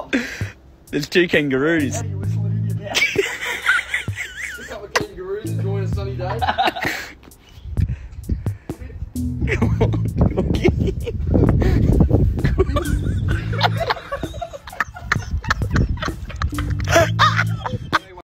There's two kangaroos. What are you whistling in your mouth? A couple of kangaroos enjoying a sunny day. Come on.